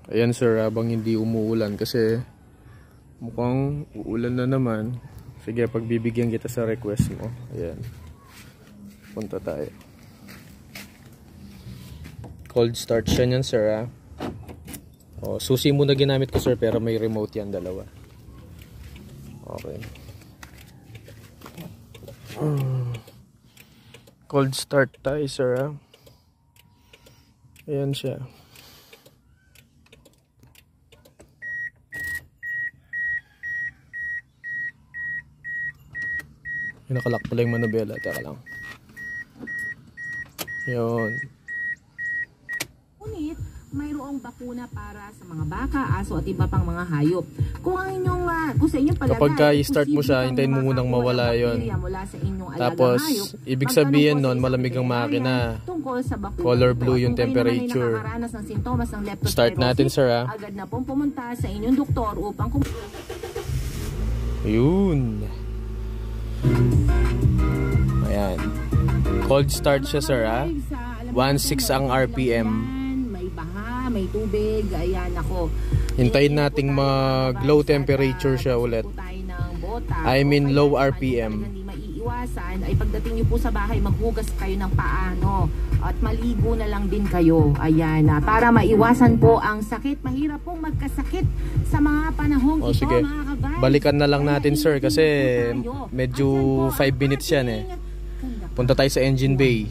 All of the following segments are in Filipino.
Ayan sir, habang hindi umuulan kasi mukhang uulan na naman. Sige, pagbibigyan kita sa request mo. Ayan. Punta tayo. Cold start siya niyan sir ha. O, susi muna ginamit ko sir, pero may remote yan, dalawa. Okay. Cold start tayo sir ha. Ayan siya. Nakalak pala yung manubela. Teka lang. Yun. Ngunit, mayroong bakuna para sa mga baka, aso at iba pang mga hayop. Kung ang inyong, kung sa inyong palagay, kapag i-start mo siya, hintayin mo munang mawala yun. Tapos, ibig sabihin nun, malamig ang makina. Color blue yung temperature. Start natin sir ha. Agad na pong pumunta sa inyong doktor upang yun. Ayan. Cold start siya sir ha. 1.6 ang RPM. May baha, may tubig. Ayan ako. Hintayin nating mag low temperature siya ulit. I mean low RPM. Hindi maiiwasan ay pagdating niyo po sa bahay, maghugas kayo ng paa, no? At maligo na lang din kayo. Ayan, para maiwasan po ang sakit. Mahirap pong magkasakit sa mga panahong ito, sige. Mga kabay. Balikan na lang natin sir kasi medyo 5 minutes yan eh. Punta tayo sa engine bay.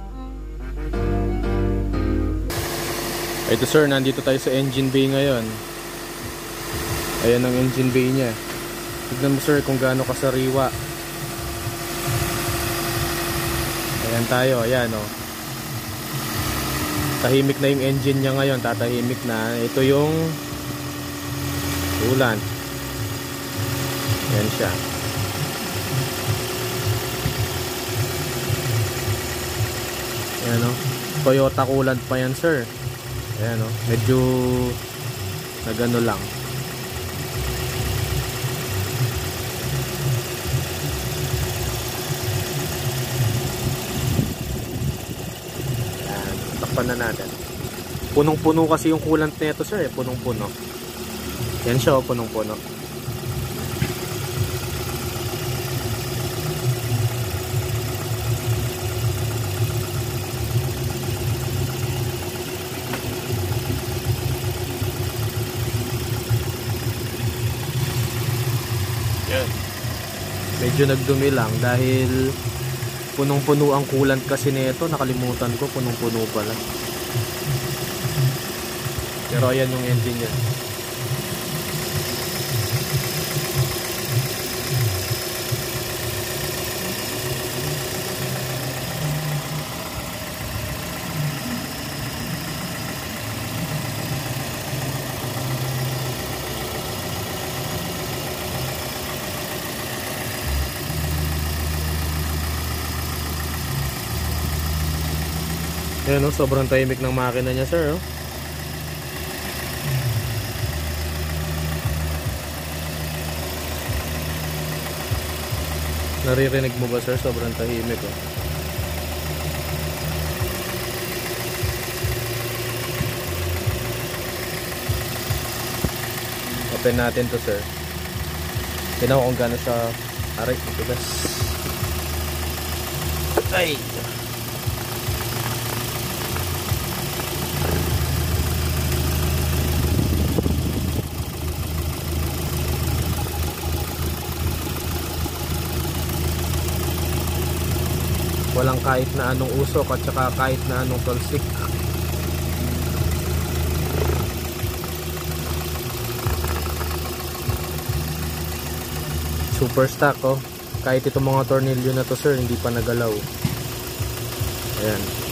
Ito sir, nandito tayo sa engine bay ngayon. Ayan ang engine bay niya. Tignan mo sir kung gaano kasariwa. Ayan tayo, ayan o. Tahimik na yung engine niya ngayon, tatahimik na. Ito yung ulan. Ayan siya. Ayan o. Toyota coolant pa yan sir. Ayan o. Medyo nagano lang. Ayan. Takpan na natin. Punong-puno kasi yung coolant nito sir eh. Punong-puno. Yan siya o. Punong-puno. Medyo nagdumi lang dahil punong-puno ang coolant kasi nito. Nakalimutan ko, punong-puno pala. Pero ayan yung engine niya. Ayan o, sobrang tahimik ng makina niya sir oh. Naririnig mo ba sir? Sobrang tahimik oh. Open natin to sir. Tignan mo kung gaano siya. Aray, itigas. Ay! Walang kahit na anong usok at saka kahit na anong tolsik. Super stock oh. Kahit itong mga tornilyo na to sir, hindi pa nagalaw. Ayan.